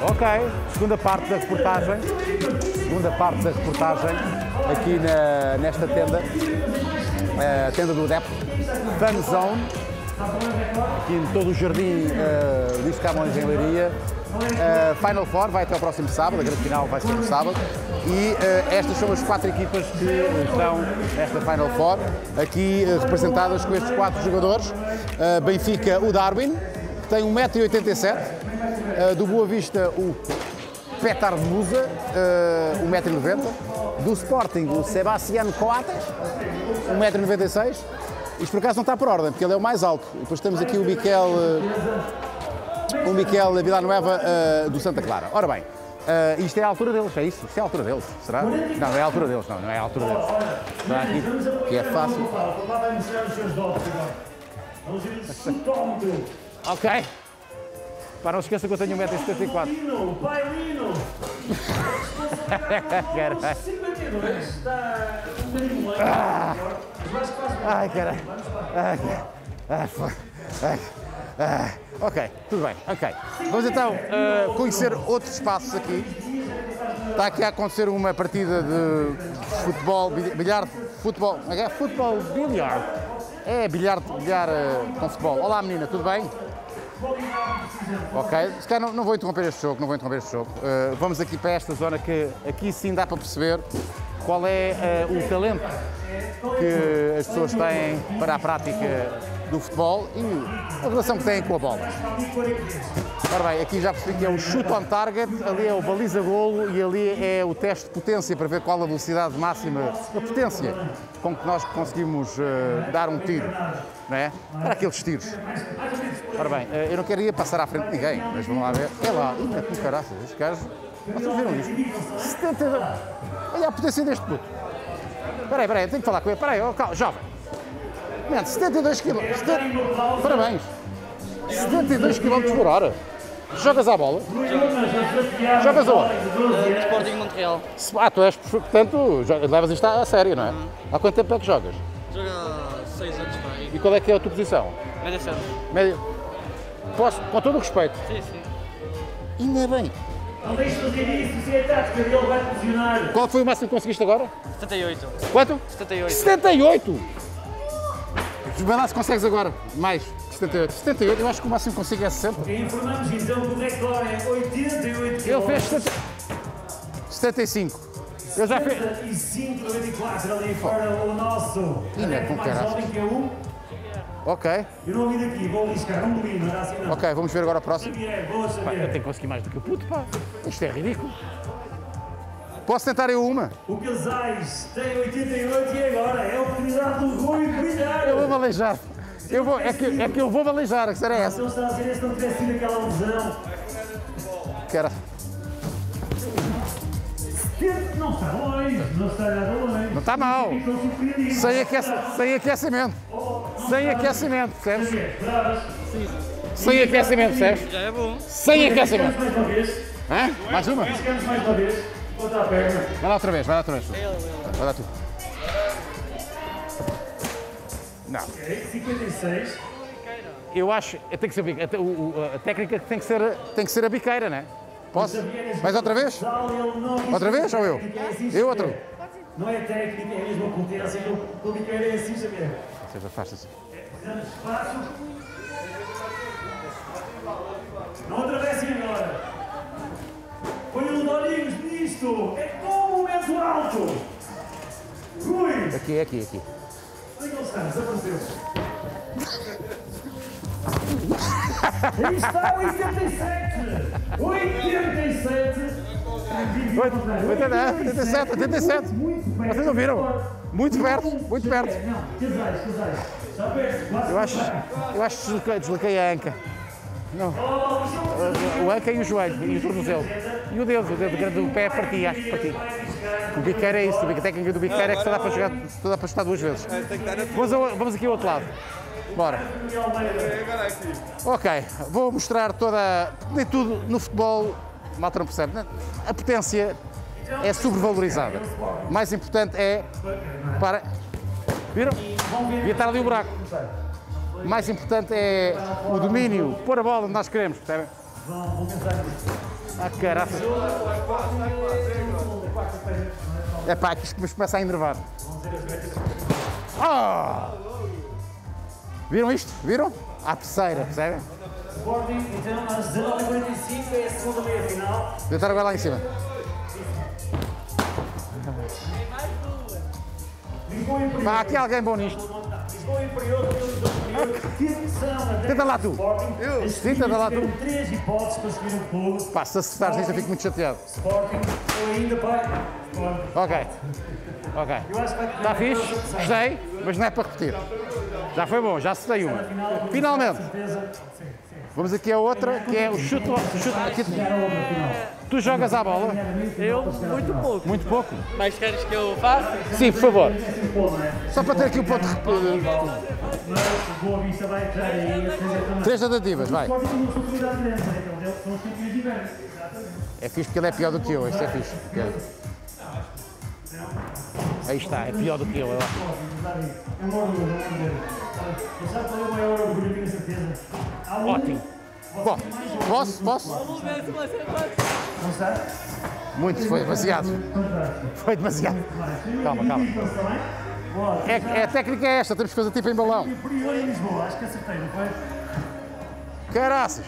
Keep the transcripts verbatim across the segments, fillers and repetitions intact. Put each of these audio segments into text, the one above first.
Ok, segunda parte da reportagem, segunda parte da reportagem aqui na, nesta tenda, a tenda do Adepto, Fan Zone, aqui em todo o jardim uh, Luís Camões em Leiria. Uh, Final Four vai até o próximo sábado, a grande final vai ser no sábado, e uh, estas são as quatro equipas que estão nesta Final Four, aqui uh, representadas com estes quatro jogadores. Uh, Benfica, o Darwin, que tem um metro e oitenta e sete, uh, do Boa Vista, o Petar Musa, uh, um metro e noventa, do Sporting, o Sebastián Coates, um metro e noventa e seis. Isto por acaso não está por ordem, porque ele é o mais alto. E depois temos aqui o Miquel, uh, o Miquel Villanueva uh, do Santa Clara. Ora bem, uh, isto é a altura deles, é isso? Isto é a altura deles, será? Não, não é a altura deles, não, não é a altura deles. Está aqui, que é fácil. Ok. Pá, não se esqueça que eu tenho um metro e setenta e quatro. Ah. Ai, caralho. Ai, ai, ai, ai. Ok, tudo bem, ok. Vamos então uh, conhecer outros espaços aqui. Está aqui a acontecer uma partida de futebol, bilhar, futebol, é futebol, bilhar. É bilhar, bilhar uh, com futebol. Olá menina, tudo bem? Ok, se calhar não, não vou interromper este jogo, não vou interromper este jogo. Uh, vamos aqui para esta zona que aqui sim dá para perceber qual é uh, o talento que as pessoas têm para a prática do futebol e a relação que têm com a bola. Ora bem, aqui já percebi que é o shoot on target, ali é o baliza-golo e ali é o teste de potência para ver qual a velocidade máxima, a potência com que nós conseguimos uh, dar um tiro, não é? Para aqueles tiros. Ora bem, uh, eu não queria passar à frente de ninguém, mas vamos lá ver. É lá, é com caraças, estes gajos, vocês viram isto? setenta... Olha a potência deste puto. Espera aí, espera aí, tenho que falar com ele. Espera aí, oh, calma, jovem. Mano, setenta e dois quilômetros. setenta... Parabéns. setenta e dois quilômetros por hora. Jogas à bola? Jogas aonde? No Sporting Montreal. Ah, tu és, portanto, levas isto a sério, não é? Uhum. Há quanto tempo é que jogas? Jogo há seis anos para aí. E qual é que é a tua posição? Média centro. Média. Posso, com todo o respeito. Sim, sim. Ainda bem. Não deixes fazer isso, se é tática, ele vai funcionar. Qual foi o máximo que conseguiste agora? setenta e oito. Quanto? setenta e oito. setenta e oito! Vê lá se consegues agora. Mais. setenta e oito. setenta e oito, eu acho que o máximo que consigo é sessenta. Informamos então que o recorde é oitenta e oito. Ele fez setenta... setenta e cinco. Eu já fiz. setenta e cinco, noventa e quatro ali fora o nosso. Ainda com mais caraças. jovem que é o. Ok. Eu não vi daqui, vou arriscar um bolinho, não era assim não. Ok, vamos ver agora o próximo. Xavier, boa Pá, eu Xavier. tenho que conseguir mais do que o puto, pá. Isto é ridículo. Posso tentar eu uma? O Casais tem oitenta e oito e agora é a oportunidade do Rui brilhar. Eu vou balejar. Eu vou, é, que, é que eu vou balejar, que será Se essa? ele está a dizer se não tivesse sido aquela lesão. Quero. Não está longe, não está nada longe. Não está mal. Sem, aquece, sem aquecimento. Sem aquecimento, percebes? Sem aquecimento, percebes? Já é bom. Sem aquecimento. Mais uma vez. Hã? Mais uma? Ficamos mais uma vez. Outra a perna. Vai lá outra vez, vai lá outra vez. Vai lá tu. Não. Ok, cinquenta e seis. Eu acho, tem que ser, a, o- a técnica tem que ser, tem que ser a biqueira, não é? Posso? Mais outra vez? Outra vez ou eu? Eu outro? Não é técnica, é mesmo a competência. O biqueiro é assim, Xavier. Seja, afasta-se. Dando espaço. Não atravessem agora. Ponham os olhinhos nisto. É com o momento alto. Rui. Aqui, aqui, aqui. Onde é que ele está? Desapareceu. Aí está, oitenta e sete! oitenta e sete! oitenta, oitenta e sete, oitenta e sete. Vocês ouviram? Muito perto, muito perto. Não, casais, casais. Já perto, quase. Eu acho, eu acho que desloquei, desloquei a anca. Não. O anca e o joelho, e o tornozelo. E o dedo, o dedo grande do pé parti, acho que parti. O biqueiro é isso, a técnica do biqueiro é que só dá para jogar, só dá para chutar duas vezes. Vamos, ao- vamos aqui ao outro lado. Bora. Ok, vou mostrar toda, nem tudo no futebol, malta não percebe, né? A potência é sobrevalorizada. O mais importante é, para, viram? Devia estar ali o buraco. O mais importante é o domínio, pôr a bola onde nós queremos, percebem? Vão, vão pensar nisso. Ah, caraca. É pá, que isto me começa a enervar. Ah! Viram isto? Viram? À terceira, percebem? Sporting, então, às dezenove e quarenta e cinco é a segunda meia-final. Tentar agora lá em cima. Lisboa Imperial. Pá, aqui há alguém bom nisto. Lisboa Imperial, que são Tenta lá tu. Sporting. Sim, tenta lá tu. Tiveram três hipóteses para subir o clube. Pá, se acertares nisto eu fico muito chateado. Sporting, ou ainda, pai. Sporting. Ok. Ok. Eu acho que vai Está fixe? Gostei, mas não é para repetir. Já foi bom, já acertei uma. Finalmente. Vamos aqui a outra, que é o chute. chute aqui. Tu jogas à bola? Eu, muito pouco. Muito pouco? Mas queres que eu faça? Sim, por favor. Só para ter aqui o ponto de... Mas Boa Vista vai entrar aí. Três tentativas, vai. Sporting tem uma oportunidade grande, então eles são os campeões de inverno. É fixe porque ele é pior do que eu, este é fixe. Aí está, é pior do que eu. É um orgulho, é um orgulho. Você sabe qual é o maior orgulho, tenho certeza? Há um- Ótimo. Bom, posso? Posso? Vamos ver se você pode. Não está? Muito, foi demasiado. Fantástico. Foi demasiado. Calma, calma. Também? Boa. É, é, a técnica é esta, temos que fazer tipo em balão. Prior em Lisboa, acho que acertei, não foi? Caraças.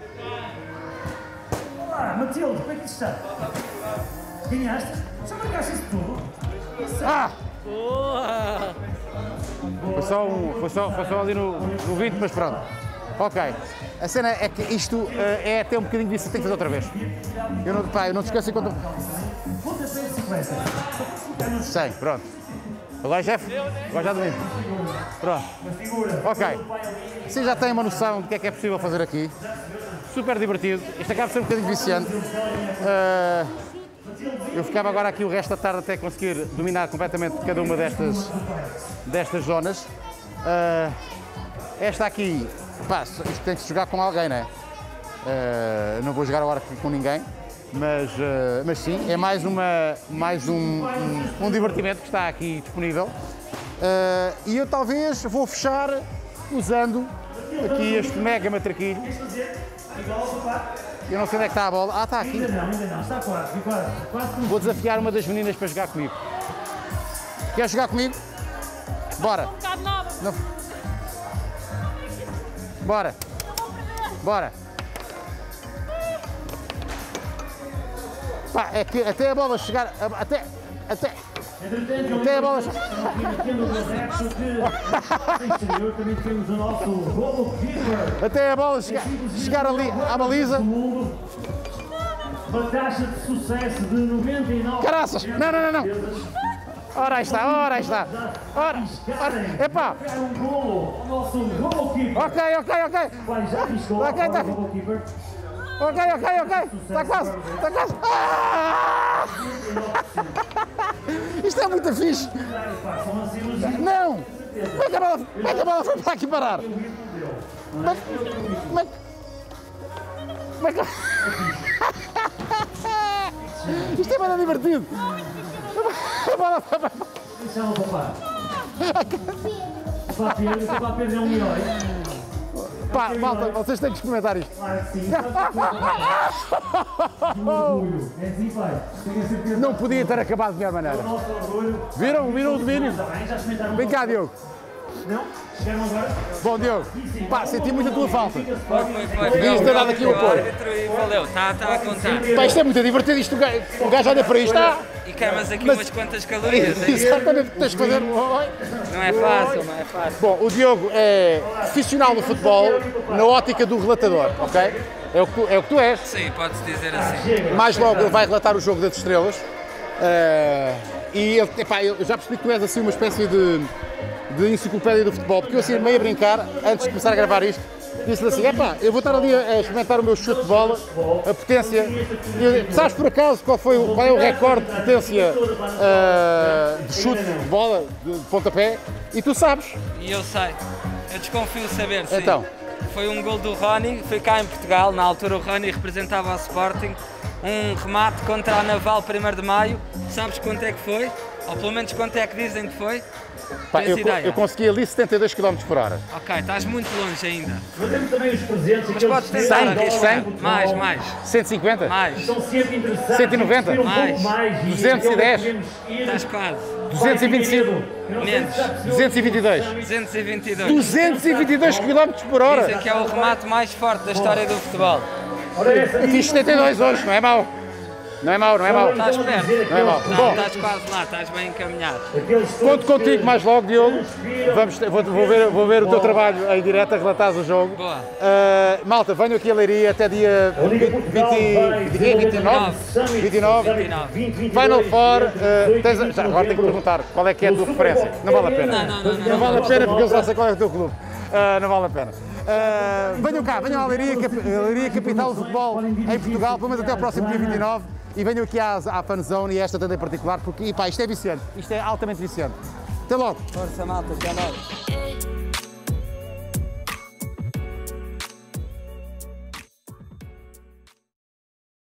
Olá, Matilde, como é que está? Ganhaste? Já marcaste isso tudo? Ah! Boa! Foi só, um, foi só, foi só ali no, no vinte, mas pronto. Ok. A cena é que isto eh, é até um bocadinho disso, tenho que fazer outra vez. Eu não, pá, eu não te esqueço enquanto... Ponta de bicicleta. Sei, pronto. Agora, chefe? Agora já domino. Pronto. Figura. Ok. Assim já têm uma noção do que é que é possível fazer aqui. Super divertido. Isto acaba por ser um bocadinho viciante. Uh, eu ficava agora aqui o resto da tarde até conseguir dominar completamente cada uma destas, destas zonas. Uh, esta aqui, pá, isto tem que se jogar com alguém, não é? Uh, não vou jogar agora aqui com ninguém. Mas, uh, mas sim, é mais, uma, mais um, um, um divertimento que está aqui disponível. Uh, e eu talvez vou fechar usando aqui este mega matraquilho. Eu não sei onde é que está a bola. Ah, está aqui. Ainda não, ainda não. Está quase, quase. Quase como Vou desafiar uma das meninas para jogar comigo. Quer jogar comigo? Bora. Não. Bora. Bora. Pá, é que até a bola chegar. Até. Até. Até a bola chegar. também temos o nosso goalkeeper. Até a bola chegar, chegar ali à baliza. Uma taxa de sucesso de noventa e nove. Caraças! Não, não, não, não! Ora aí está, ora aí está! Ora! ora epá! É um golo, o nosso goalkeeper. Ok, ok, ok! Vai, já piscou Ok, para tá. o goalkeeper. Ok, ok, ok! Está quase! Está quase! Ah! Isto é muito fixe! Façam a cirurgia. Não! Como é que a bola, como é que a bola foi para aqui parar? Como é que. Como é que. Como é que. Isto é bem divertido! A bola foi para. Deixa-me poupar. O papel, o papel é um melhor. Pá, malta, vocês têm que experimentar isto. Claro que sim. Um orgulho. É assim, pai. Tenho a certeza. Não podia ter acabado de melhor maneira. O nosso orgulho. Viram? Viram o domínio? Está bem, já experimentaram. Vem cá, Diogo. Não? Chegaram agora? Bom, Diogo. Pá, senti muito a tua falta. Foi muito, foi Podias ter dado aqui o apoio. E valeu, está tá a contar. Pá, isto é muito divertido. Isto, o gajo- o gajo olha para isto. Ah, E queimas aqui Mas- umas quantas calorias. hein? exatamente, tens que fazer. Não é fácil, não é fácil. Bom, o Diogo é profissional do futebol na ótica do relatador, ok? É o que tu, é o que tu és. Sim, pode-se dizer assim. Mais logo ele vai relatar o jogo das estrelas. Eh, e ele, epá, eu já percebi que tu és assim uma espécie de, de enciclopédia do futebol, porque eu assim meio a brincar, antes de começar a gravar isto, disse-lhe assim, epá, eu vou estar ali a, a experimentar o meu chute de bola, a potência. E, sabes por acaso qual, foi, o- qual é o recorde de potência eh, de chute de bola, de pontapé? E tu sabes. E eu sei. Eu desconfio de saber, sim. Então. Foi um gol do Rony, foi cá em Portugal. Na altura o Rony representava o Sporting. Um remate contra a Naval primeiro de maio. Sabes quanto é que foi? Ou pelo menos quanto é que dizem que foi? Pá, Tens eu, ideia? eu consegui ali setenta e dois quilómetros por hora. Ok, estás muito longe ainda. Mas temos também os presentes, Mas aqueles podes cem tentar dólares, arriscar. cem? Mais, mais, cento e cinquenta? mais. São sempre interessantes. cento e noventa? Um pouco Mais. mais. duzentos e dez? Estás quase. duzentos e vinte e cinco? Menos. duzentos e vinte e dois? duzentos e vinte e dois. duzentos e vinte e dois quilómetros por hora! Dizem que é o remate mais forte da história do futebol. Eu fiz setenta e dois hoje, não é mau? Não é mau, não é mau. Estás perto? Não é mau. Não, Bom, estás quase lá, estás bem encaminhado. conto contigo mais logo, Diogo. Vamos, vou, vou, ver, vou ver o teu trabalho em direto a relatares o jogo. Boa. Uh, malta, venho aqui a Leiria até dia vinte, vinte e nove? vinte e nove? vinte e nove. Final Four. Uh, tens, já, agora tenho que perguntar qual é que é a tua preferência. Não vale a pena. Não, não, não, não, Não vale a não. pena porque eu já sei qual é o teu clube. Uh, não vale a pena. Uh, venham cá, venham à Leiria, cap, Leiria, capital do futebol em Portugal, pelo menos até o próximo dia vinte e nove. E venham aqui à, à Fanzone e a esta tenda em particular, porque e, pá, isto é viciante, isto é altamente viciante. Até logo! Força, malta, até logo.